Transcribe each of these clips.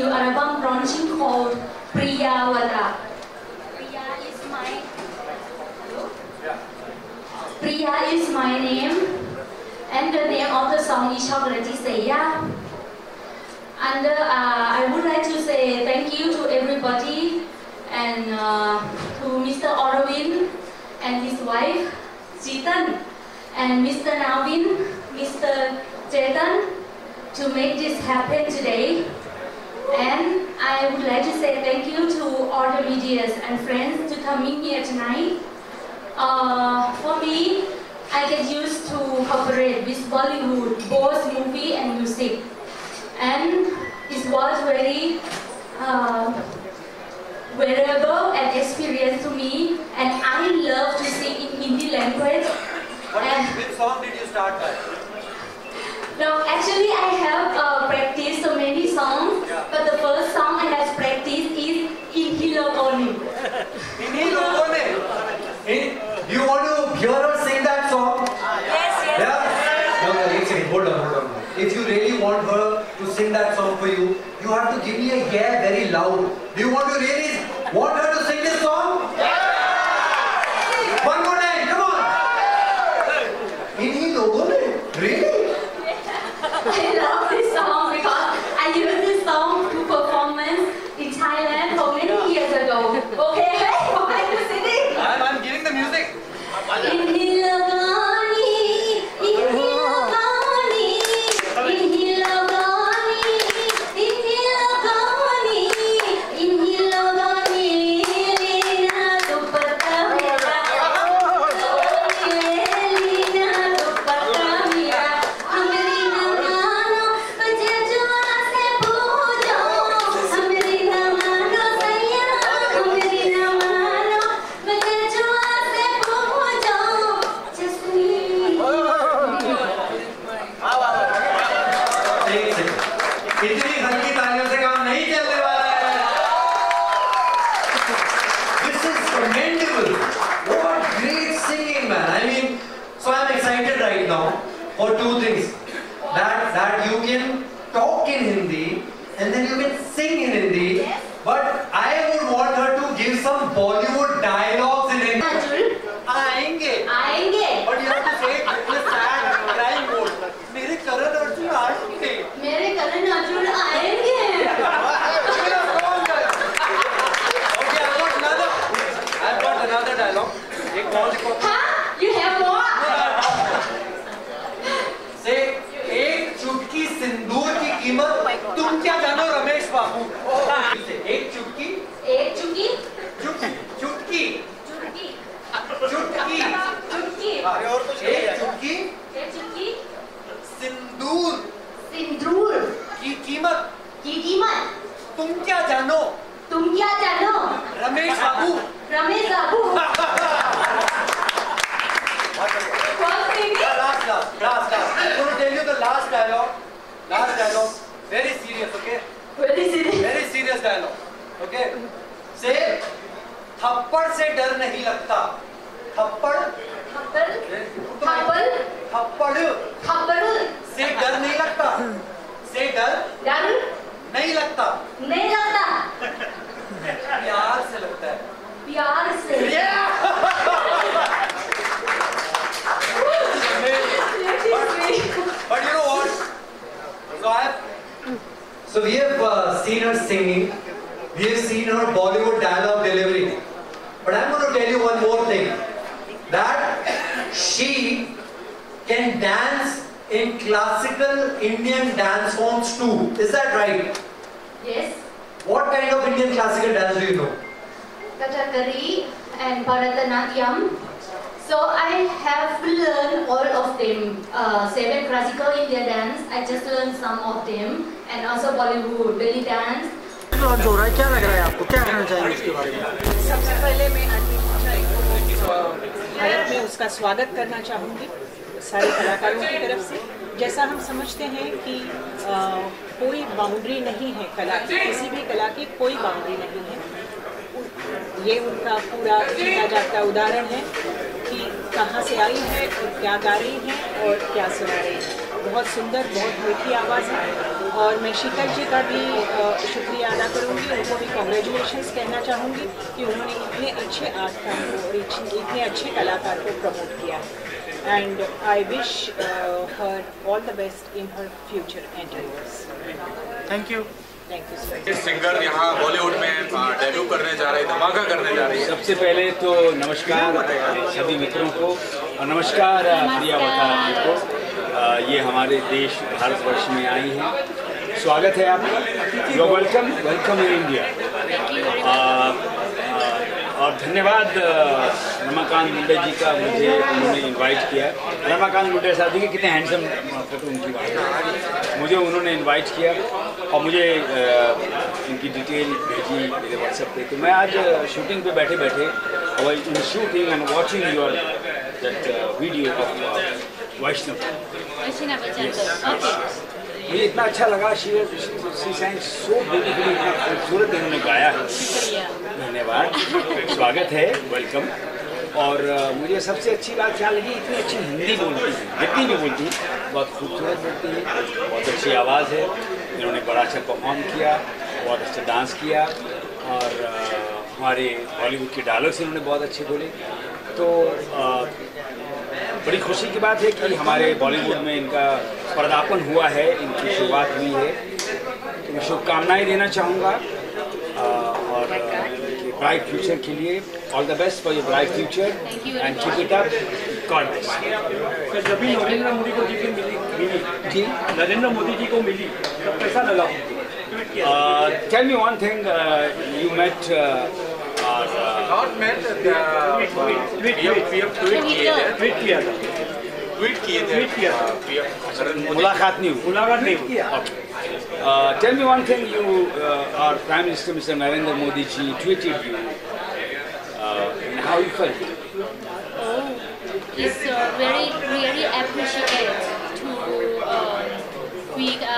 new album launching called Priyavara. Priya is my name, and the name of the song is Chocolate Seya. And I would like to say thank you to everybody and to Mr. Aravind and his wife, Chetan, and Mr. Navin, Mr. Chetan, to make this happen today. And I would like to say thank you to all the media and friends to coming here tonight. For me, I get used to cooperate with Bollywood, both movie and music. And it was very valuable and experience to me, and I love to sing in Hindi language. Which song did you start by? No, actually I have practiced so many songs, but the first song I have practiced is Inhi Logone. Inhi Logone? Do you want to hear her sing that song? Yes, yes. Yeah? No, wait a second, hold on. If you really want her to sing that song for you, you have to give me a yeah very loud. Do you want to really want her to sing this song? Yeah! One more time, come on! Inhi Logone? Really? I love this song because I used this song to performance in Thailand for many years ago. Okay, why are you singing? I'm giving the music. Inhi Logone, Inhi Logone, Inhi Logone, Inhi Logone, Inhi Logone, Lina dupatta mera, Lina dupatta mera, hamari na mano, bajhe jua se poojo, hamari na mano saiya, hamari na mano, bajhe jua se poojo, jasmine. एक second, इतनी हल्की तालियों से काम नहीं चलने वाला है। This is commendable. What great singing, man. I mean, so I'm excited right now for two things. That you can talk in Hindi and then you can sing in Hindi. But I would want her to give some Bollywood dialogues in Hindi. Arjun, आएंगे. आएंगे. But you have to say it in a sad, crying mode. मेरे करण अर्जुन आएंगे. मेरे करण अर्जुन आएंगे. Okay, I've got another dialogue. एक और देखो. हाँ, you have more. Say, एक चुटकी सिंदूर की कीमत तुम क्या जानो रमेश बाबू? एक चुटकी. एक चुटकी. चुटकी. चुटकी. चुटकी. चुटकी. एक चुटकी. एक चुटकी. सिंदूर. सिंदूर. की कीमत. की कीमत. तुम क्या जानो? तुम क्या जानो? रमेश बाबू. रमेश बाबू. First thing is. Last. I'm going to tell you the last dialogue. Very serious, okay? Very serious dialogue. Okay? Say, थप्पड़ से डर नहीं लगता. थप्पड़. थप्पड़ से डर नहीं लगता. से डर नहीं लगता. प्यार से लगता है. प्यार से. But you know what? So we have seen her singing. We have seen her Bollywood dialogue delivery. But I'm going to tell you one more thing. That she can dance in classical Indian dance forms too. Is that right? Yes. What kind of Indian classical dance do you know? Kathakali and Bharatanatyam. So I have learned all of them. 7 classical Indian dance. I just learned some of them, and also Bollywood belly dance. Launch हो रहा है, क्या लग रहा है आपको? क्या कहना चाहेंगे इसके बारे में? सबसे पहले मैं भारत में उसका स्वागत करना चाहूँगी सारे कलाकारों की तरफ से। जैसा हम समझते हैं कि कोई बाउंड्री नहीं है कला की, किसी भी कला की कोई बाउंड्री नहीं है। ये उनका पूरा जीता जागता उदाहरण है कि कहाँ से आई है और क्या गा रही हैं और क्या सुना रही हैं। बहुत सुंदर, बहुत मीठी आवाज़ है। और मैं शीतल जी का भी शुक्रिया अदा करूँगी, उनको भी कॉन्ग्रेचुलेशंस कहना चाहूँगी कि उन्होंने इतने अच्छे आर्टकार को और इतने अच्छे कलाकार को प्रमोट किया है। And I wish her all the best in her future endeavours. Thank you. Thank you sir. इस सिंगर यहाँ बॉलीवुड में डेब्यू करने जा रहे हैं, धमाका करने जा रही है। सबसे पहले तो नमस्कार सभी मित्रों को और नमस्कार प्रिया वतानी को। ये हमारे देश भारतवर्ष में आई हैं, स्वागत है आपका। You welcome, welcome in India. और धन्यवाद रमाकांत मुंडे जी का, मुझे उन्होंने इनवाइट किया। रमाकांत मुंडे साहब देखिए कितने हैंडसम फोटो उनकी बात है, मुझे उन्होंने इनवाइट किया और मुझे इनकी डिटेल भेजी मेरे व्हाट्सएप पे। तो मैं आज शूटिंग पे बैठे बैठे और in shooting and watching your that video of Vaishnav, मुझे इतना अच्छा लगा। शी sang so beautifully, इतना खूबसूरत इन्होंने गाया है। धन्यवाद, स्वागत है, वेलकम। और मुझे सबसे अच्छी बात क्या लगी, इतनी अच्छी हिंदी बोलती है, जितनी भी बोलती है बहुत खूबसूरत बोलती है, बहुत अच्छी आवाज़ है। इन्होंने बड़ा अच्छा परफॉर्म किया, बहुत अच्छा डांस किया और हमारे बॉलीवुड के डायलॉग्स इन्होंने बहुत अच्छे बोले। तो बड़ी खुशी की बात है कि हमारे बॉलीवुड में इनका पदार्पण हुआ है, इनकी शुरुआत हुई है। तो मैं शुभकामनाएँ देना चाहूँगा और ब्राइट फ्यूचर के लिए। All the best for your bright future and keep it up, god bless. जब भी नरेंद्र मोदी को मिली जी, नरेंद्र मोदी जी को मिली तब कैसा लगा? Tell me one thing, you met Not met, we have tweet किए थे। मुलाकात नहीं हुई। मुलाकात नहीं किया। Tell me one thing, our Prime Minister Mr. Narendra Modi ji tweeted you, and how you felt? Oh, it's really appreciated to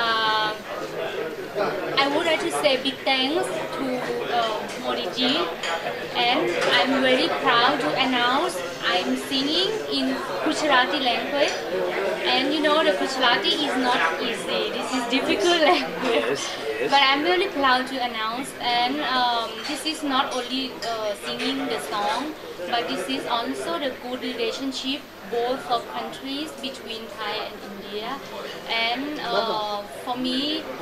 I would like to say big thanks to Modi ji, and I'm very proud to announce I'm singing in Gujarati language, and you know the Gujarati is not easy. This is difficult language. Yes, yes. But I'm really proud to announce, and this is not only singing the song, but this is also the good relationship both of countries between Thai and India. And for me,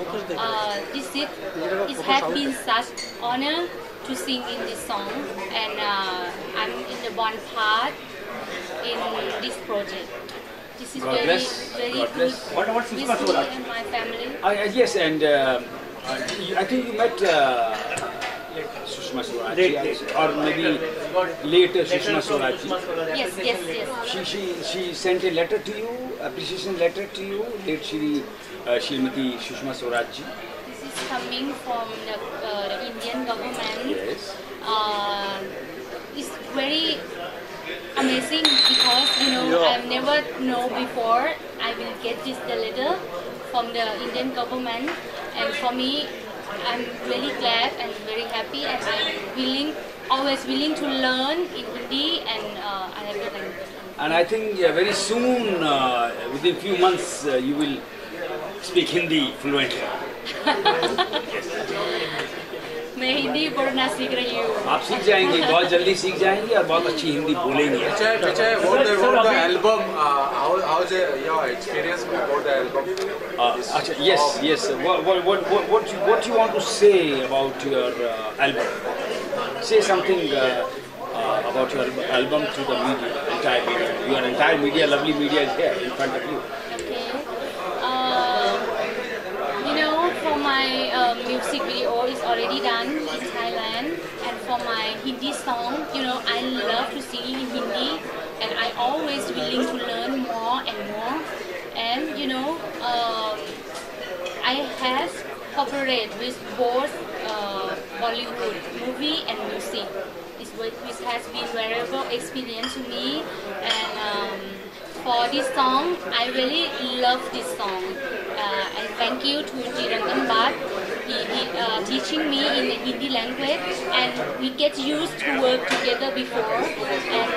it has been such honor to sing in this song, and I'm in the one part in this project. This is God very, bless. very God good. bless. What about This Sushma me Swaraj? and my family. Yes, and I think you met Sushma Swaraj ji, or maybe late Sushma Swaraj ji. Yes, yes, yes. She sent a letter to you, appreciation letter to you, late Shrimati Sushma Swaraj ji. This is coming from the Indian government. Yes. It's very amazing because I've never know before I will get this letter from the Indian government, and for me I'm really glad and very happy, and I'm always willing to learn in Hindi and other language. And I think very soon, within few months, you will speak Hindi fluently. मैं हिंदी बोलना सीख रही हूँ। आप सीख जाएंगे, बहुत जल्दी सीख जाएंगे और बहुत अच्छी हिंदी बोलेंगे। What the album? How's your experience about the album? अच्छा, yes. What you want to say about your album? Say something about your album to the media, entire media. Your entire media, lovely media is here in front of you. Okay. For my music video is already done in Thailand, and for my Hindi song, I love to sing in Hindi, and I always willing to learn more and more. And I have cooperated with both Bollywood movie and music, which has been valuable experience to me. And for this song, I really love this song. And thank you to Jirangan Bhatt. teaching me in the Hindi language, and we get used to work together before. And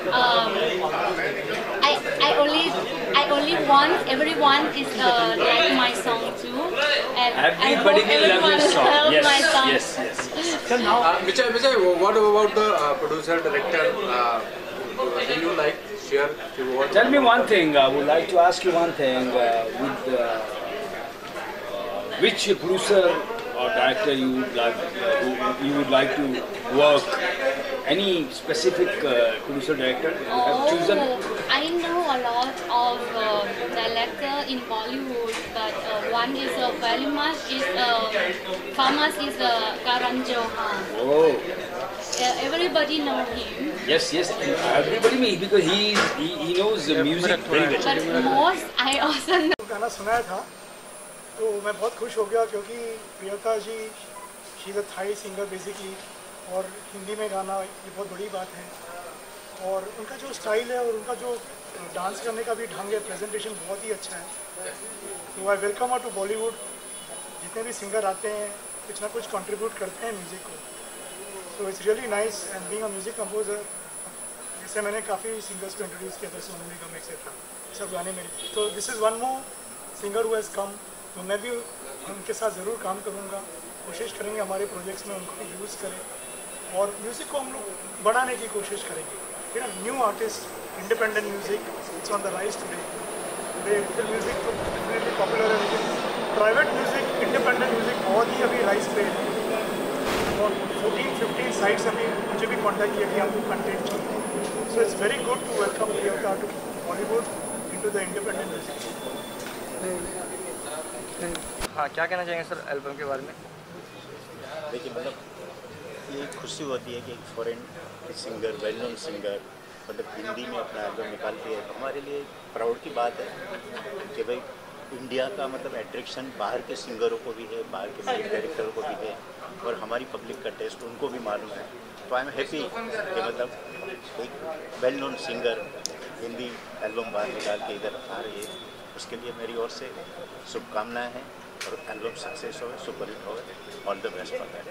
I only want everyone is like my song too, and Everybody will love your song. Yes, my song. yes. Vijay, what about the producer director? Do you like share few words? Tell me one thing. I would like to ask you one thing. Which producer or director you would like to work? Any specific producer director you have chosen? I know a lot of directors in Bollywood, but one is very much famous is Karan Johan. Oh. Everybody know him. Yes. Everybody knows because he knows the music very well. But most I also know. गाना सुनाया था तो मैं बहुत खुश हो गया क्योंकि Priyanka ji she is a Thai singer basically, और हिंदी में गाना ये बहुत बड़ी बात है। और उनका जो स्टाइल है और उनका जो डांस करने का भी ढंग है, प्रेजेंटेशन बहुत ही अच्छा है। तो I welcome her to Bollywood. जितने भी सिंगर आते हैं कुछ ना कुछ कंट्रीब्यूट करते हैं म्यूज़िक को, so it's really nice. And being a music composer, जैसे मैंने काफ़ी सिंगर्स को इंट्रोड्यूस किया था, सोनू निगम एक्सेट्रा, सब गाने मेरे। तो this is one more singer who has come, तो मैं भी उनके साथ ज़रूर काम करूँगा। कोशिश करेंगे हमारे प्रोजेक्ट्स में उनको यूज़ करें और म्यूज़िक को हम लोग बढ़ाने की कोशिश करेंगे। You know, new artist, independent music, it's on the rise today. Film music तो डेफिनेटली पॉपुलर है, लेकिन प्राइवेट म्यूज़िक, इंडिपेंडेंट म्यूज़िक बहुत ही अभी राइज पे है। और 14-15 साइट्स अभी मुझे भी कॉन्टैक्ट किया कि आपको कंटेंट चाहिए। So it's very good to welcome Priyanka to Bollywood into the independent music. हाँ, क्या कहना चाहेंगे सर एल्बम के बारे में? देखिए, मतलब ये खुशी होती है कि एक foreign singer, well known singer मतलब हिंदी में अपना एल्बम निकालती है। तो हमारे लिए प्राउड की बात है कि भाई इंडिया का मतलब एट्रैक्शन बाहर के सिंगरों को भी है, बाहर के म्यूजिक डायरेक्टरों को भी है, और हमारी पब्लिक का टेस्ट उनको भी मालूम है। तो आई एम हैप्पी कि मतलब एक well known singer Hindi album बाहर निकाल के इधर आ रही है। उसके लिए मेरी ओर से शुभकामनाएं हैं और एल्बम सक्सेस हो, सुपर हिट हो। All the best for that.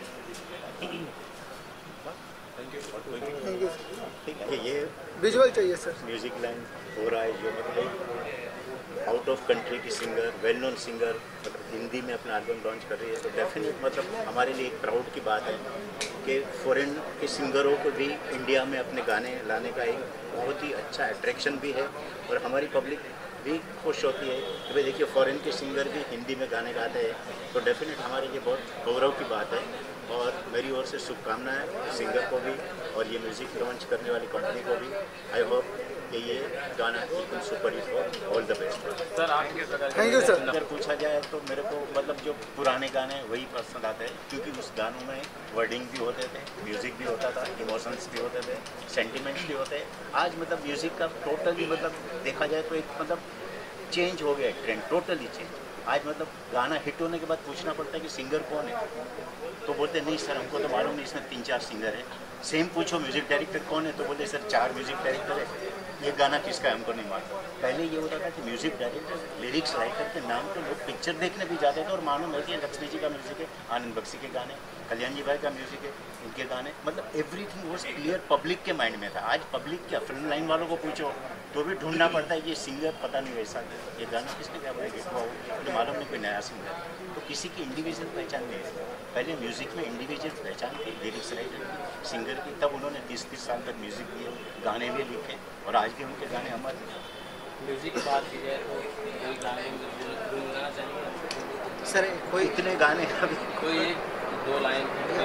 ठीक है, ये विजुअल चाहिए सर। म्यूजिक लाइन हो रहा है जो मतलब आउट ऑफ कंट्री की सिंगर, वेल नोन सिंगर मतलब हिंदी में अपना एल्बम लॉन्च कर रही है, तो डेफिनेट मतलब हमारे लिए एक प्राउड की बात है कि फॉरेन के सिंगरों को भी इंडिया में अपने गाने लाने का एक बहुत ही अच्छा अट्रैक्शन भी है, और हमारी पब्लिक भी खुश होती है कि भाई देखिए फॉरेन के सिंगर भी हिंदी में गाने गाते हैं। तो डेफिनेट हमारे लिए बहुत गौरव की बात है, और मेरी ओर से शुभकामनाएं सिंगर को भी और ये म्यूज़िक लॉन्च करने वाली कंपनी को भी। आई होप कि ये गाना एकदम सुपर हिट हो। All the best sir. Thank you sir. अगर पूछा जाए तो मेरे को मतलब जो पुराने गाने वही पसंद आते हैं, क्योंकि उस गानों में वर्डिंग भी होते थे, म्यूज़िक भी होता था, इमोशंस भी होते थे, सेंटिमेंट्स भी होते हैं। आज मतलब म्यूज़िक का टोटली मतलब देखा जाए तो एक मतलब चेंज हो गया, ट्रेंड टोटली चेंज। आज मतलब गाना हिट होने के बाद पूछना पड़ता है कि सिंगर कौन है, तो बोलते नहीं सर हमको तो मालूम नहीं, इसमें 3-4 सिंगर है। सेम पूछो म्यूज़िक डायरेक्टर कौन है, तो बोलते सर 4 म्यूज़िक डायरेक्टर है, ये गाना किसका है हमको नहीं मालूम। पहले ये होता था कि म्यूज़िक डायरेक्टर, लिरिक्स राइटर के नाम तो लोग पिक्चर देखने भी जाते थे और मालूम होती है लक्ष्मी जी का म्यूज़िक है, आनंद बख्शी के गाने, कल्याण जी भाई का म्यूज़िक है, इनके गाने, मतलब एवरीथिंग वॉज क्लियर पब्लिक के माइंड में था। आज पब्लिक क्या, फिल्म लाइन वालों को पूछो तो भी ढूंढना पड़ता है ये सिंगर पता नहीं वैसा, ये गाना किसने क्या बोला, मुझे मालूम नहीं कोई नया सिंगर। तो किसी की इंडिविजुअल पहचान नहीं है। पहले म्यूज़िक में इंडिविजुअल पहचान थी, लिरिक्स राइटर की, सिंगर की, तब उन्होंने 30-30 साल तक म्यूज़िक दिए, गाने भी लिखे, और आज भी उनके गाने अमर हैं। म्यूज़िक की बात की जाए तो कोई गाने गुनगुनाना चाहिए सर, कोई इतने गाने अभी कोई 1-2 लाइन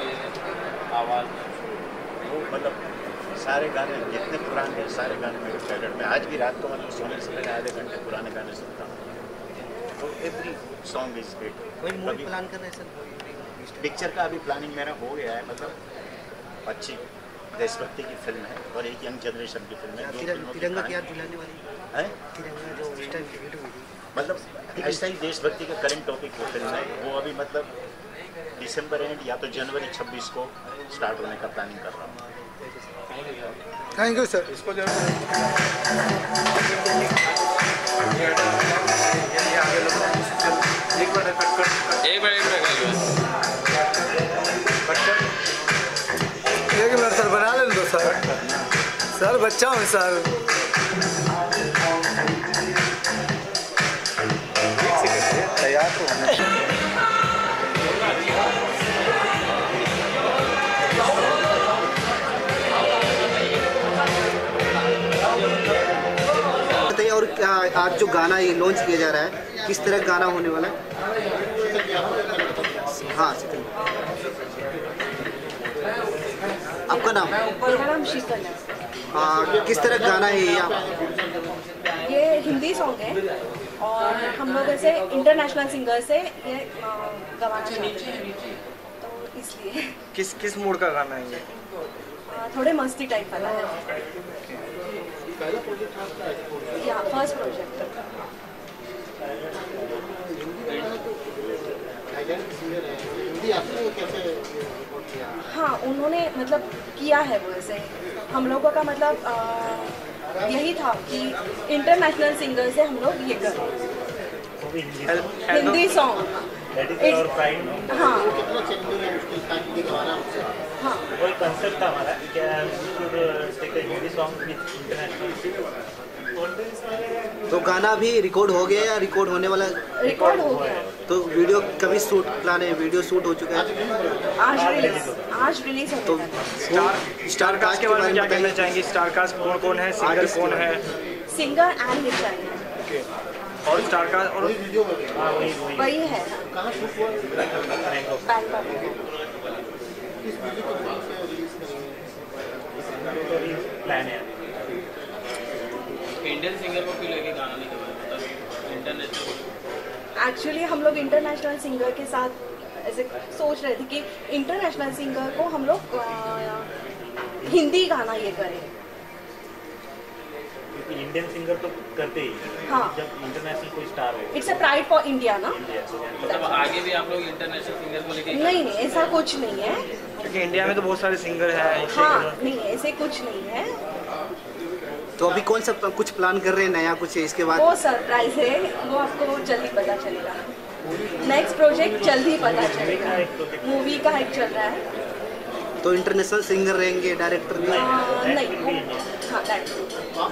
आवाज़ वो मतलब सारे गाने जितने पुराने हैं सारे गाने मेरे फेवरेट में। आज भी रात को मतलब सोने से पहले आधे घंटे पुराने गाने सुनता हूँ। तो एवरी सॉन्ग इज हिट। कोई मूवी प्लान कर रहे हैं सर? पिक्चर का अभी प्लानिंग मेरा हो गया है, मतलब अच्छी देशभक्ति की फिल्म है और एक यंग जनरेशन की फिल्म है। तिरंगा की याद दिलाने वाली है, तिरंगा जो उस टाइम हिट हुई थी, मतलब ऐसा ही देशभक्ति का करंट टॉपिक की फिल्म है। वो अभी मतलब दिसंबर एंड या तो जनवरी 26 को स्टार्ट होने का प्लानिंग कर रहा हूँ। Thank you sir. इसको जो एक मिनट सर बच्चा हूँ सर। तैयार तो बताइए। और क्या आज जो गाना ये लॉन्च किया जा रहा है, किस तरह का गाना होने वाला है? हाँ, आपका नाम? मेरा नाम शीतल है। किस तरह का गाना है ये हिंदी सॉन्ग है और हम लोग ऐसे इंटरनेशनल सिंगर से ये गवाना चाहते हैं, तो इसलिए। किस मूड का गाना है ये? थोड़े मस्ती टाइप वाला है। या फर्स्ट प्रोजेक्ट। हाँ, उन्होंने मतलब किया है वो ऐसे। हम लोगों का मतलब यही था कि इंटरनेशनल सिंगर से हम लोग ये करें हिंदी सॉन्ग। हाँ हाँ, वही कंसेप्ट था हमारा क्या हिंदी सॉन्ग विद इंटरनेशनल। तो गाना भी रिकॉर्ड हो गया या रिकॉर्ड होने वाला? रिकॉर्ड हो गया। तो वीडियो कभी शूट प्लान है? वीडियो शूट हो चुका है, आज रिलीज तो स्टार कास्ट के बारे में क्या कहना चाहेंगे? स्टार कास्ट कौन कौन है, सिंगर कौन है? सिंगर एंड लिरिक्स और स्टार कास्ट और वही है। प्लान है इंडियन सिंगर को क्यों लेके गाना नहीं करवाया, इंटरनेशनल? एक्चुअली हम लोग इंटरनेशनल सिंगर के साथ ऐसे सोच रहे थे कि इंटरनेशनल सिंगर को हम लोग हिंदी गाना ये करें, क्योंकि इंडियन सिंगर तो करते ही। हाँ, जब इंटरनेशनल कोई स्टार हो, it's a pride for India ना। मतलब आगे भी आप लोग इंटरनेशनल सिंगर को लेके? नहीं नहीं, ऐसा कुछ नहीं है, क्योंकि इंडिया में तो बहुत सारे सिंगर हैं। हाँ नहीं, ऐसे कुछ नहीं है। तो अभी कौन सा कुछ प्लान कर रहे हैं नया कुछ है इसके बाद? वो सरप्राइज है, वो आपको जल्दी पता चलेगा। नेक्स्ट प्रोजेक्ट जल्दी पता चलेगा। मूवी का एक चल रहा है। तो इंटरनेशनल सिंगर रहेंगे, डायरेक्टर भी? नहीं, हाँ डायरेक्टर।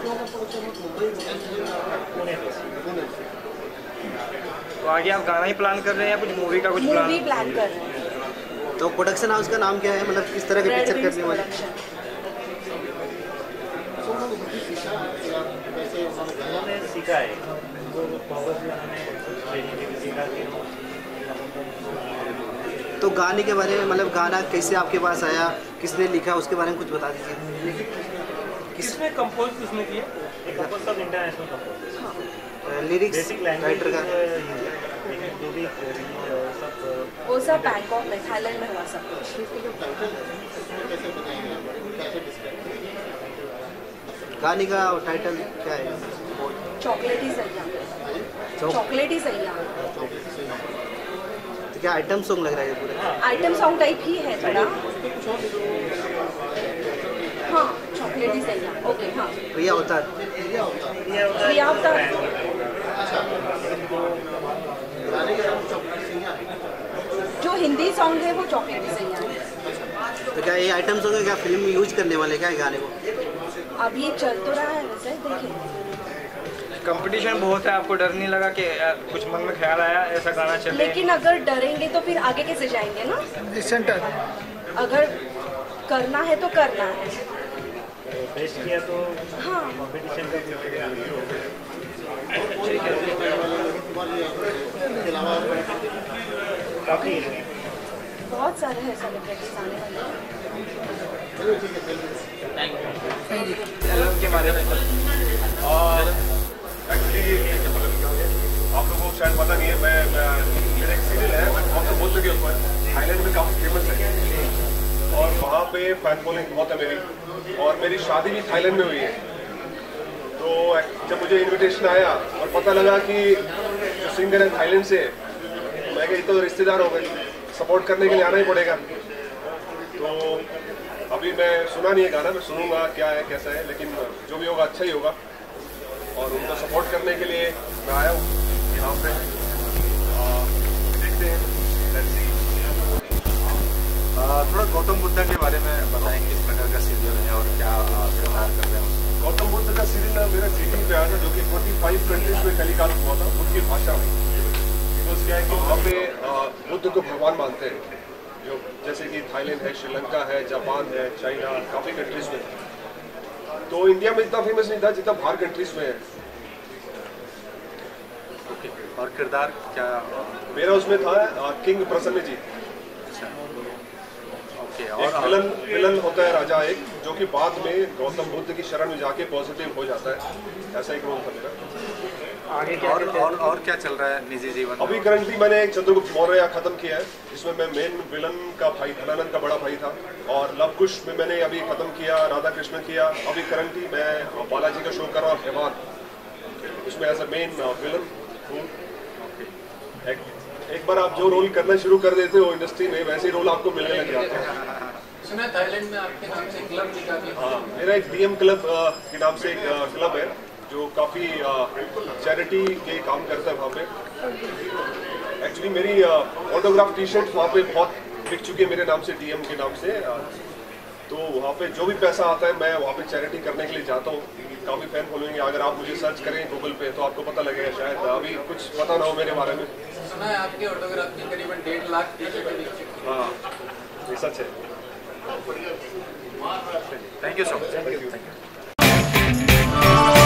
तो आगे आप गाना ही प्लान कर रहे हैं या कुछ मूवी का कुछ मूवी प्लान कर रहे हैं। तो प्रोडक्शन हाउस का नाम क्या है, मतलब किस तरह के पिक्चर करने वाले? उन्होंने सीखा है, तो गाने के बारे में, मतलब गाना कैसे आपके पास आया, किसने लिखा, उसके बारे में कुछ बता दीजिए। किसने कंपोज किसने किया? कंपोज सब इंटरनेशनल कंपोज। लिरिक्स राइटर का जो भी वो सब बैंकॉक में, थाईलैंड में हुआ सब कुछ। गाने का टाइटल क्या है? चॉकलेट ही सही है। चॉकलेट ही सही है। तो क्या आइटम सॉन्ग लग रहा है ये पूरा? आइटम सॉन्ग टाइप ही है थोड़ा। हाँ, चॉकलेट ही सही है। ओके, हाँ। प्रिया अवतार। प्रिया अवतार। जो हिंदी सॉन्ग है वो चॉकलेट ही सही है। तो क्या ये आइटम सॉन्ग है, क्या फिल्म में यूज करने वाले क्या गाने को? अभी चल तो रहा है वैसे, देखिए। कंपटीशन बहुत है, आपको डर नहीं लगा कि कुछ मन में ख्याल आया ऐसा गाना चले? लेकिन अगर डरेंगे तो फिर आगे कैसे जाएंगे ना? सेंटर अगर करना है तो करना है। बेस्ट किया तो हाँ, कंपटीशन का काफी बहुत सारे हैं सेलिब्रिटीज आने वाले। के बारे में और एक्चुअली आप लोगों को शायद पता नहीं है, मैं मेरा एक सीरियल है, मैं बहुत बोल चुकी उसमें, थाईलैंड में काफ़ी फेमस है और वहाँ पे फैन फॉलोइंग बहुत है मेरी, और मेरी शादी भी थाईलैंड में हुई है। तो जब मुझे इनविटेशन आया और पता लगा कि जो सिंगर है थाईलैंड से, मैं कहा तो रिश्तेदार हो गए, सपोर्ट करने के लिए आना ही पड़ेगा। तो अभी मैं सुना नहीं है गाना, मैं सुनूंगा क्या है कैसा है, लेकिन जो भी होगा अच्छा ही होगा। और उनको सपोर्ट करने के लिए मैं आया हूँ यहाँ पे, देखते हैं। थोड़ा गौतम बुद्ध के बारे में बताएं, किस प्रकार का सीरियल है और क्या किरदार कर रहे हैं उसमें। गौतम बुद्ध का सीरियल मेरा सीटी पे आया था, जो कि 45 कंट्रीज में टेलीकास्ट हुआ था उनकी भाषा में। तो क्या है कि वहाँ पे बुद्ध को भगवान मानते हैं, जो जैसे कि थाईलैंड है, श्रीलंका है, जापान है, चाइना, काफ़ी कंट्रीज में। तो इंडिया में इतना फेमस नहीं था जितना बाहर कंट्रीज में है। ओके, और किरदार क्या मेरा उसमें था? किंग प्रसन्न जी। और विलन होता है राजा एक, जो कि बाद में गौतम बुद्ध की शरण में जाके पॉजिटिव हो जाता है, ऐसा एक रोल था मेरा। आगे क्या और क्या चल रहा है निजी जीवन? अभी करंटली मैंने एक चंद्रगुप्त मौर्य खत्म किया है, जिसमें मैं मेन विलन का भाई धनानंद का बड़ा भाई था। और लव कुश में मैंने अभी खत्म किया, राधा कृष्ण किया। अभी करंटली मैं बालाजी का शो कर रहा हूँ हेमान, उसमें एज अ मेन विलन हूँ। एक बार आप जो रोल करना शुरू कर देते हो इंडस्ट्री में, वैसे ही रोल आपको मिलने लग जाते हैं। सुना थाईलैंड में आपके नाम से क्लब भी काफी। हाँ, मेरा एक डीएम क्लब के नाम से एक क्लब है, जो काफ़ी चैरिटी के काम करता है वहाँ पे। एक्चुअली मेरी ऑटोग्राफ टी शर्ट वहाँ पे बहुत बिक चुकी है मेरे नाम से, डीएम के नाम से। तो वहाँ पे जो भी पैसा आता है मैं वहाँ पे चैरिटी करने के लिए जाता हूँ। काफ़ी फैन फॉलोइंग है, अगर आप मुझे सर्च करें गूगल पे तो आपको पता लगेगा। शायद अभी कुछ पता ना हो मेरे बारे में। सुना है आपके ऑटोग्राफ की करीबन 1.5 लाख टी-शर्टें बिक चुकी हैं। हाँ, ये सच है। Thank you so much.